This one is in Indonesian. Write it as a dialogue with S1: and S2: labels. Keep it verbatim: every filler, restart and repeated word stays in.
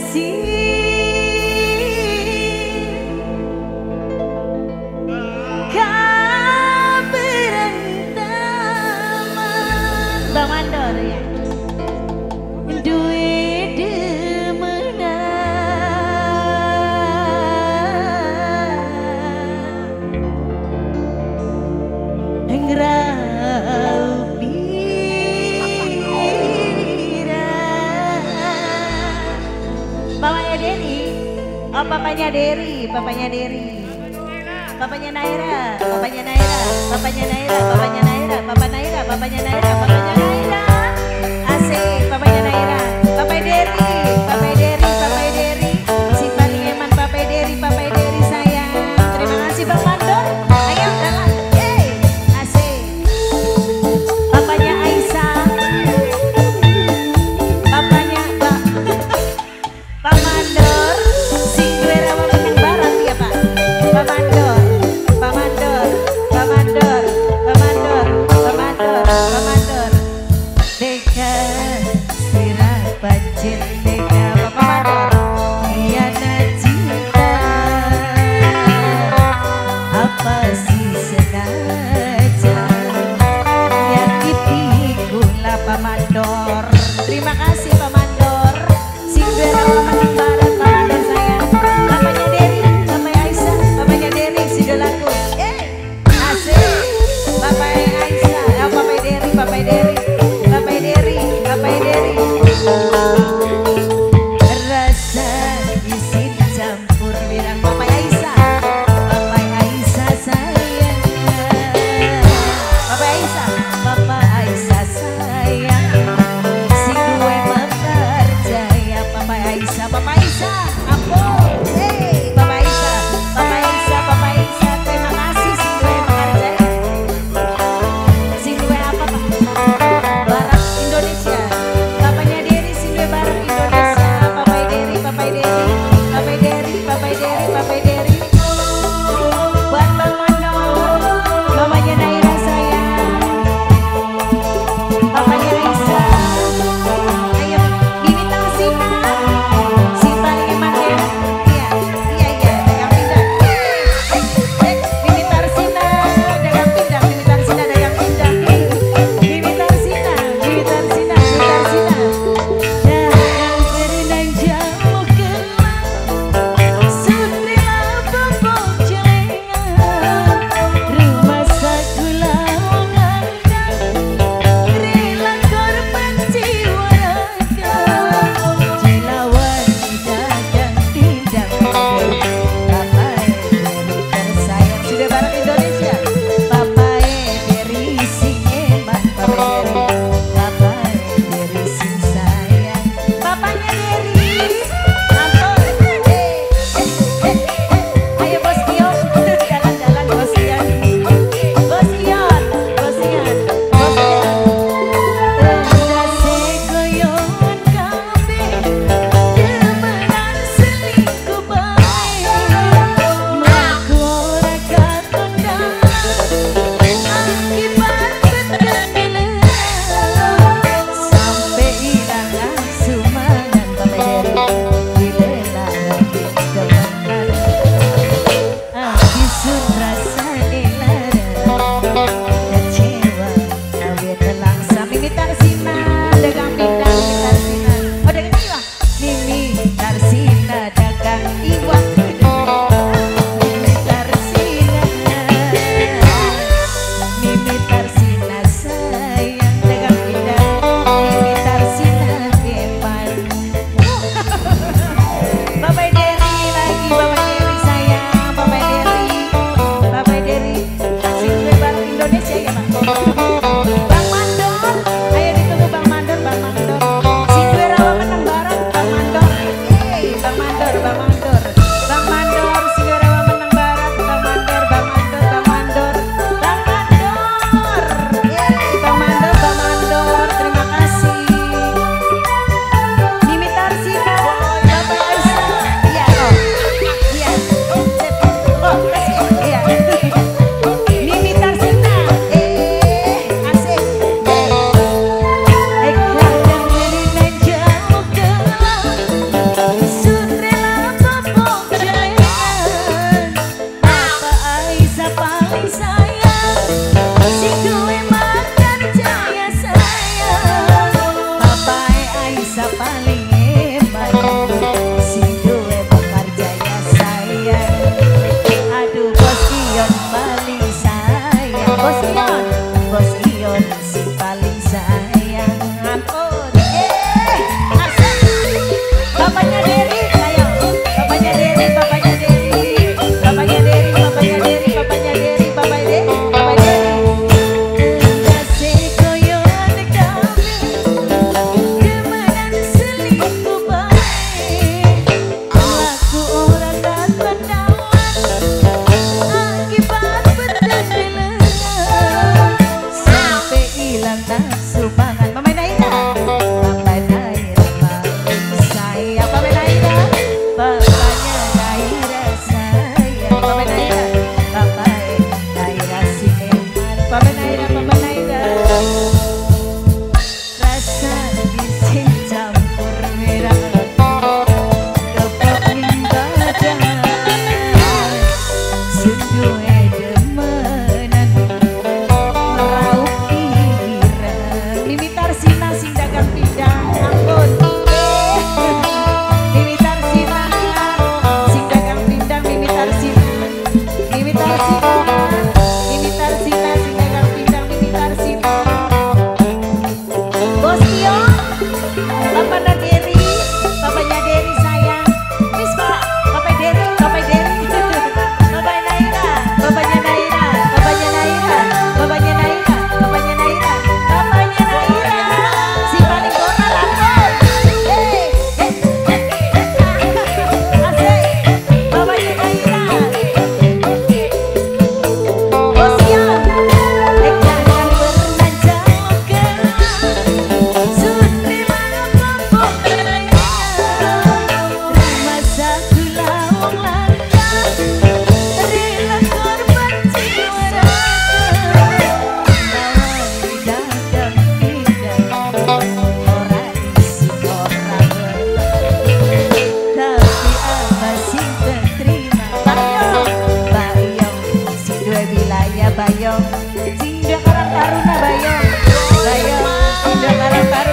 S1: Bang Mandor ya. Duit demenang ngrau pira. Papanya Deri. Oh papanya Deri, papanya Deri. Papanya Naira, papanya Naira, papanya Naira, papanya Naira, papa Naira, papanya Naira, papanya Naira. Asik, papanya Naira, papai Deri, papai Deri, papai Deri. Si paling eman papai Deri, papai Deri sayang. Terima kasih Bang Mandor. Ayo jalan. Hey, asik. Papanya Aisyah. Papanya Pak. Pak Mandor, sing duwe rawa meneng barat ya Pak. Pak Mandor. Pak Mandor, Pak Mandor, Pak Mandor, Pak Mandor, Pak Mandor. Deka sirah pancen deka Pak Mandor. Tiada cinta apa sih sengaja nyakiti gula Pak Mandor. Terima kasih Pak Mandor. Sing duwe rawa meneng barat Pak Mandor sayang. Papanya Deri, papanya Aisyah, papanya Deri sidolaku. Papai Aisyah, oh, papai Deri, papai Deri, papai Deri, papai Deri. Rasa isi campur bilang papai Aisyah, papai Aisyah sayang. Papai Aisyah, papai Aisyah sayang. Si gue mempercaya papai Aisyah, papai Aisyah, ampun. Hey, papai Aisyah, papai Aisyah, papai Aisyah. Terima kasih si gue mempercaya. Barat Indonesia, papanya Deri Sindwe Barat Indonesia, papai Deri, papai Deri, papai Deri, papai Deri, papai Deri. Buat Bang Mandor, mamanya Naira sayang, papanya Aisyah. Ayo, diminta Sina, si paling emak ya. Iya, iya, iya, dagang pindang. Eh, eh, diminta Sina, dagang pindang, diminta Sina, dagang pindang. Diminta Sina, diminta Sina, diminta Sina. Dagang berenang jauh gelang, setrila bobok celengan. Rumah sakula mengandang, rela korban jiwa raga. Jilawan dagang tindak, papai Deri tersayang. Sudah Barat Indonesia, papai Deri sing eman, papai Deri, papai Deri sing sayang. Papanya Deri, ampun. Eh, eh, eh, eh. Ayo Bos Tio, jalan-jalan Bos Ian. Bos Ian, Bos Ian, Bos Ian. Endase goyongan kabeh, demenan selingkuh bae. Mlaku ora katondan, akibat ketegelan. Sampai hilang sumangan papai Deri, dilelah lagi kemenangan. Abisun rasa dilarang, kecewa awe telang sami Tarsina, dagang pindang Tarsina. Oh dagang iwak, Mimi Tarsina dagang iwak. Mimi Tarsina, Mimi Tarsina sayang, dagang pindang. Mimi Tarsina eman. Papai Deri lagi, papai Deri sayang, papai Deri, papai Deri. Sindwe Barat Indonesia ya Pak. Bang Mandor, ayo ditunggu Bang Mandor, Bang Mandor. Sindwe rawa menang barat, Bang Mandor. Hey, Bang Mandor, Bang Mandor, Bang Mandor. Sindwe rawa menang barat, Bang Mandor, Bang Mandor, Bang Mandor, Bang Mandor. Hey, Bang Mandor, Bang Mandor. Terima kasih. Mimi Tarsina, Bapak Aisyah. Iya, oh. Iya. Sip. Oh, kasih. Iya. Mimi Tarsina. Eh, Bos Ion, Bos Ion si paling sayang. Ampun, eh, asik. Bapaknya Dery, ayo. Bapaknya Dery, bapaknya Dery, bapaknya Dery, bapaknya Dery, bapaknya Dery, bapaknya Dery, bapaknya Dery. Kasih koyon kami, kemanan selingkuh baik. Laku orang dan pendawan, akibat berdengelan. Sampai hilang nafsu pangan. Mama Naira, Papa Naira paling sayang. Papa Naira, Papanya Naira sayang. Papa Naira, Papa Naira si Eman. Papa Naira, Papa Naira. Rasa gisin campur merah, kepengin badan. Sunduhe demenan, meraup ireng. Mimi Tarsina sing dagang pindang, ampun. Eh, Mimi Tarsina sing dagang pindang, Mimi Tarsina. Mimi Tarsina, Mimi Tarsina sing dagang pindang, Mimi Tarsina. Bos Ion, Bapaknya Dery, Bapaknya Dery sayang. Wis Pak, Bapak Dery, Bapak Dery. Bapak Naira, Bapaknya Naira, Bapaknya Naira, Bapaknya Naira, Bapaknya Naira, Bapaknya Naira. Si paling koral ampun. Eh, eh, eh, eh. Asik. Bapaknya Naira. Bos Ion, eh jangan pernah jauh keluar. Sundri malam kampung raya, rumah satu lawang lantar, rela korban jiwa raga. Nawari dagang pindang, ora isi orang tapi apa sing terima. Bayong, bayong, sing duwe wilayah bayong, sing duwe karang taruna bayong, bayong, sing duwe karang taruna.